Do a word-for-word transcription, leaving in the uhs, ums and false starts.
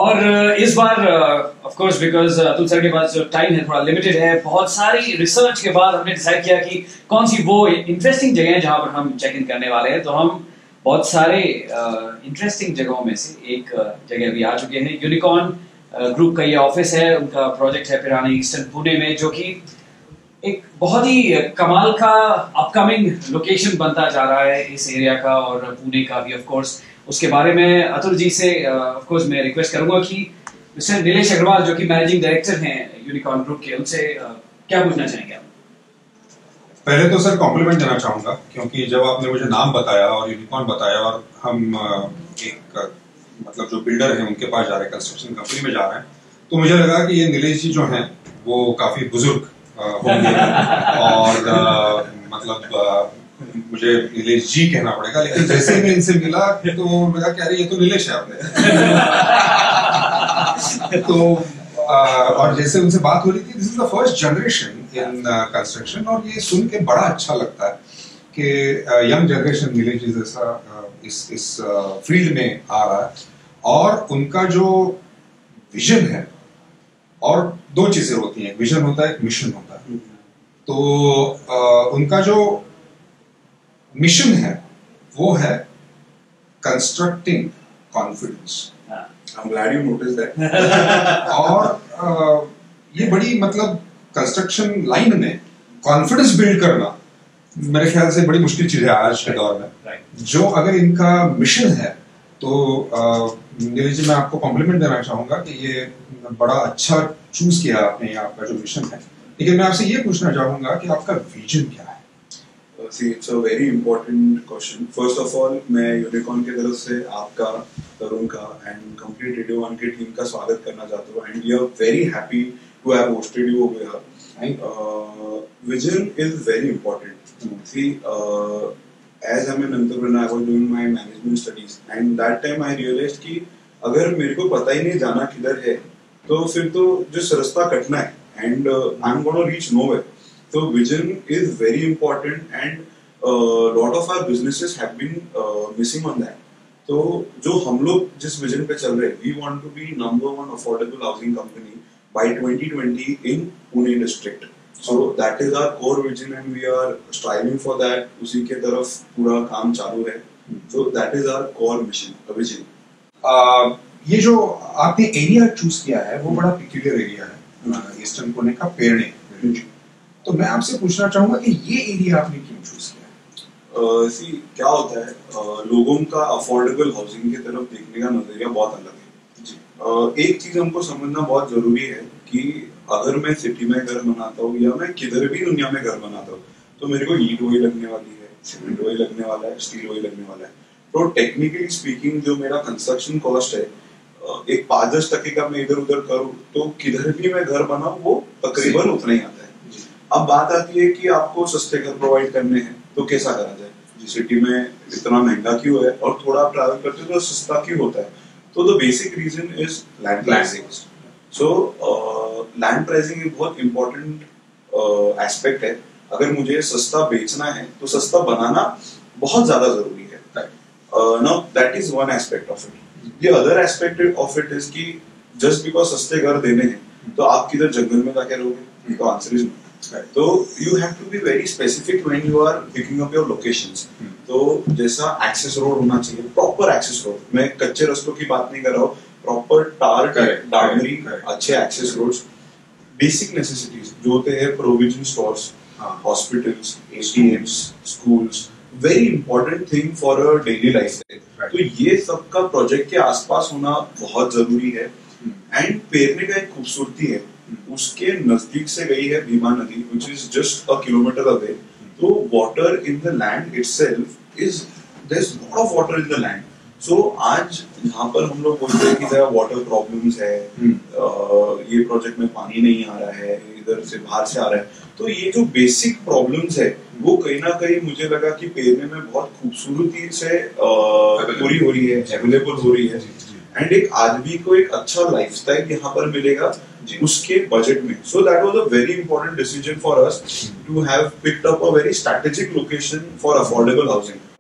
और इस बार of course because Atul sir के पास जो टाइम है थोड़ा लिमिटेड है, बहुत सारी रिसर्च के बाद हमने डिसाइड किया कि कौन सी वो इंटरेस्टिंग जगह है जहां पर हम चेक इन करने वाले हैं। तो हम बहुत सारे इंटरेस्टिंग uh, जगहों में से एक uh, जगह भी आ चुके हैं। यूनिकॉर्न ग्रुप uh, का ये ऑफिस है, उनका प्रोजेक्ट है पिरानी ईस्टर्न पुणे में, जो कि एक बहुत ही कमाल का अपकमिंग लोकेशन बनता जा रहा है इस एरिया का और पुणे का भी। ऑफ कोर्स उसके बारे में अतुल जी से ऑफ uh, कोर्स मैं रिक्वेस्ट करूंगा कि मिस्टर नीलेश अग्रवाल जो कि मैनेजिंग डायरेक्टर हैं यूनिकॉर्न ग्रुप के, उनसे uh, क्या पूछना चाहेंगे आप? पहले तो सर कॉम्प्लीमेंट देना चाहूंगा, क्योंकि जब आपने मुझे नाम बताया और यूनिकॉर्न बताया और हम एक मतलब जो बिल्डर हैं उनके पास जा रहे हैं, कंस्ट्रक्शन कंपनी में जा रहे हैं, तो मुझे लगा कि ये नीलेश जी जो हैं वो काफी बुजुर्ग होंगे और आ, मतलब आ, मुझे नीलेश जी कहना पड़ेगा, लेकिन जैसे ही मैं इनसे मिला तो लगा कि अरे ये तो नीलेश है आपने तो आ, और जैसे उनसे बात हो रही थी, this is the first generation in construction, और ये सुन के बड़ा अच्छा लगता है कि यंग जनरेशन नीलेश जी जैसा इस इस फील्ड में आ रहा है, और उनका जो विजन है, और दो चीजें होती हैं, एक विजन होता है, एक मिशन होता है। तो आ, उनका जो मिशन है वो है constructing confidence. I'm glad you noticed that. और आ, ये बड़ी मतलब कंस्ट्रक्शन लाइन में कॉन्फिडेंस बिल्ड करना मेरे ख्याल से बड़ी मुश्किल चीज है आज के दौर में। जो अगर इनका मिशन है तो नीलेश जी मैं आपको कॉम्प्लीमेंट देना चाहूंगा कि ये बड़ा अच्छा चूज किया आपने, आपका जो मिशन है। लेकिन मैं आपसे ये पूछना चाहूंगा कि आपका विजन क्या है? Uh, see, it's a very important question. First of all, मैं यूनिकॉर्न की तरफ से आपका, तरुण का एंड कंप्लीट रेडियो वन की टीम का स्वागत करना चाहता हूँ, and we are very happy to have hosted you over here. Vision is very important. See, as I'm an entrepreneur, I was doing my management studies, and that time I realized कि अगर मेरे को पता ही नहीं जाना किधर है, तो फिर तो जिस रास्ता कटना है, and uh, I'm gonna reach nowhere. So vision is very important, and a uh, lot of our businesses have been uh, missing on that. तो जो हम लोग जिस विजन पे चल रहे हैं, we want to be number one affordable housing company by twenty twenty in Pune district. So that is our core vision, and we are striving for that. उसी के तरफ पूरा काम चालू है. So that is our core mission, a vision. uh, ये जो आपने एरिया चूज किया है वो बड़ा पिक्यूलियर एरिया है, ईस्टर्न पुणे का पेरणे। तो मैं आपसे पूछना चाहूंगा कि ये एरिया आपने क्यों चूज किया? uh, सी क्या होता है, uh, लोगों का अफोर्डेबल हाउसिंग की तरफ देखने का नजरिया बहुत अलग है जी। uh, एक चीज हमको समझना बहुत जरूरी है कि अगर मैं सिटी में घर बनाता हूँ या मैं किधर भी दुनिया में घर बनाता हूँ, तो मेरे को ईंट वही लगने वाली है, सीमेंट वही लगने वाला है, स्टील वही लगने वाला है। तो टेक्निकली स्पीकिंग जो मेरा कंस्ट्रक्शन कॉस्ट है, एक पाँच दस टके का मैं इधर उधर करूँ तो किधर भी मैं घर बनाऊँ वो तकरीबन उतना ही आता है। अब बात आती है कि आपको सस्ते घर प्रोवाइड करने हैं तो कैसा करा जाए, सिटी में इतना महंगा क्यों है और थोड़ा आप ट्रैवल करते हो तो सस्ता क्यों होता है? तो the basic reason is land pricing. So land pricing एक बहुत इंपॉर्टेंट एस्पेक्ट है। अगर मुझे सस्ता बेचना है तो सस्ता बनाना बहुत ज्यादा जरूरी है। Now that is one aspect of it. The other aspect of it is कि जस्ट बिकॉज सस्ते घर देने हैं तो आप किधर जंगल में जाके रहोगे? तो आंसर इज नो। तो you have to be very specific when you are picking up your locations. तो जैसा एक्सेस रोड होना चाहिए, प्रॉपर एक्सेस रोड, मैं कच्चे रास्तों की बात नहीं कर रहा हूँ, प्रॉपर टार डार्मरी, अच्छे एक्सेस रोड्स, बेसिक नेसेसिटीज जो होते हैं, provision stores, hospitals, ATMs, schools, very important thing for a daily life. तो ये सबका प्रोजेक्ट के आसपास होना बहुत जरूरी है। एंड पेरने का एक खूबसूरती है, उसके नजदीक से गई है भीमा नदी, which is just a kilometer away. तो water in the land itself is, there's lot of water in the land. So आज यहाँ पर हम लोग बोलते हैं कि there are water problems है, uh, ये प्रोजेक्ट में पानी नहीं आ रहा है, इधर से बाहर से आ रहा है। तो ये जो बेसिक प्रॉब्लम्स है वो कहीं ना कहीं मुझे लगा कि पेरने में बहुत खूबसूरती से पूरी हो रही है, अवेलेबल हो रही है, एंड एक आदमी को एक अच्छा लाइफस्टाइल यहाँ पर मिलेगा उसके बजट में। So that was a very important decision for us to have picked up a very strategic location for affordable housing.